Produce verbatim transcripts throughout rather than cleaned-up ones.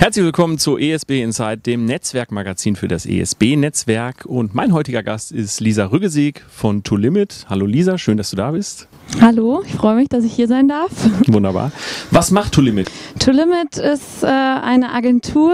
Herzlich willkommen zu E S B Inside, dem Netzwerkmagazin für das E S B-Netzwerk. Und mein heutiger Gast ist Lisa Rüggesig von To Limit. Hallo Lisa, schön, dass du da bist. Hallo, ich freue mich, dass ich hier sein darf. Wunderbar. Was macht To Limit? To Limit ist äh, eine Agentur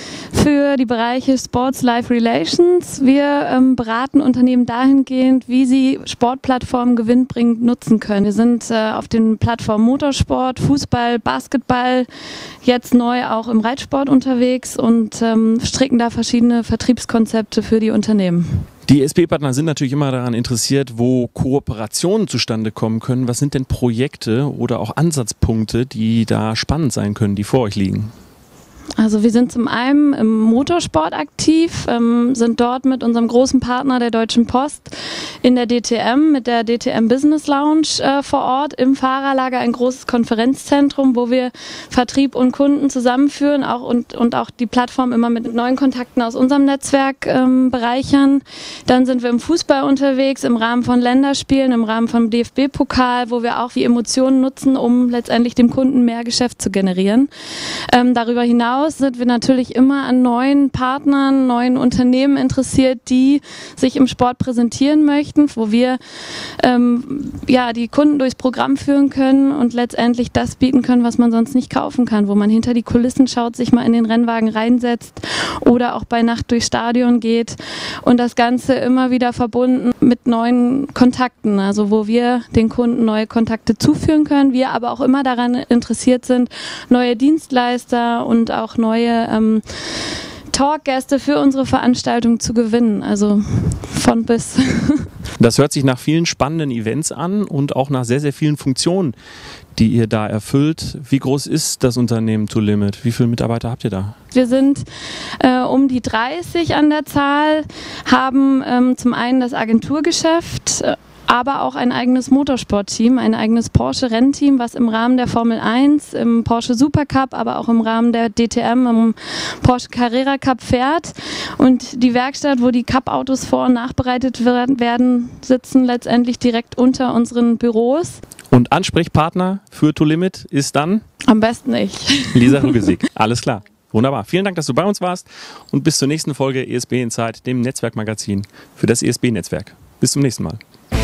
für die Bereiche Sports Live Relations. Wir ähm, beraten Unternehmen dahingehend, wie sie Sportplattformen gewinnbringend nutzen können. Wir sind äh, auf den Plattformen Motorsport, Fußball, Basketball, jetzt neu auch im Reitsport unterwegs und ähm, stricken da verschiedene Vertriebskonzepte für die Unternehmen. Die E S B-Partner sind natürlich immer daran interessiert, wo Kooperationen zustande kommen können. Was sind denn Projekte oder auch Ansatzpunkte, die da spannend sein können, die vor euch liegen? Also wir sind zum einen im Motorsport aktiv, ähm, sind dort mit unserem großen Partner der Deutschen Post in der D T M, mit der D T M Business Lounge äh, vor Ort im Fahrerlager, ein großes Konferenzzentrum, wo wir Vertrieb und Kunden zusammenführen auch und, und auch die Plattform immer mit neuen Kontakten aus unserem Netzwerk ähm, bereichern. Dann sind wir im Fußball unterwegs, im Rahmen von Länderspielen, im Rahmen vom D F B-Pokal, wo wir auch die Emotionen nutzen, um letztendlich dem Kunden mehr Geschäft zu generieren. Ähm, darüber hinaus sind wir natürlich immer an neuen Partnern, neuen Unternehmen interessiert, die sich im Sport präsentieren möchten, wo wir ähm, ja, die Kunden durchs Programm führen können und letztendlich das bieten können, was man sonst nicht kaufen kann, wo man hinter die Kulissen schaut, sich mal in den Rennwagen reinsetzt oder auch bei Nacht durchs Stadion geht und das Ganze immer wieder verbunden mit neuen Kontakten, also wo wir den Kunden neue Kontakte zuführen können, wir aber auch immer daran interessiert sind, neue Dienstleister und auch auch neue ähm, Talkgäste für unsere Veranstaltung zu gewinnen, also von bis. Das hört sich nach vielen spannenden Events an und auch nach sehr, sehr vielen Funktionen, die ihr da erfüllt. Wie groß ist das Unternehmen To Limit? Wie viele Mitarbeiter habt ihr da? Wir sind äh, um die dreißig an der Zahl, haben ähm, zum einen das Agenturgeschäft, äh, aber auch ein eigenes Motorsportteam, ein eigenes Porsche-Rennteam, was im Rahmen der Formel eins, im Porsche Supercup, aber auch im Rahmen der D T M, im Porsche Carrera Cup fährt. Und die Werkstatt, wo die Cup-Autos vor- und nachbereitet werden, sitzen letztendlich direkt unter unseren Büros. Und Ansprechpartner für To Limit ist dann? Am besten ich. Lisa Rüggesig. Alles klar. Wunderbar. Vielen Dank, dass du bei uns warst und bis zur nächsten Folge E S B Inside, dem Netzwerkmagazin für das E S B-Netzwerk. Bis zum nächsten Mal.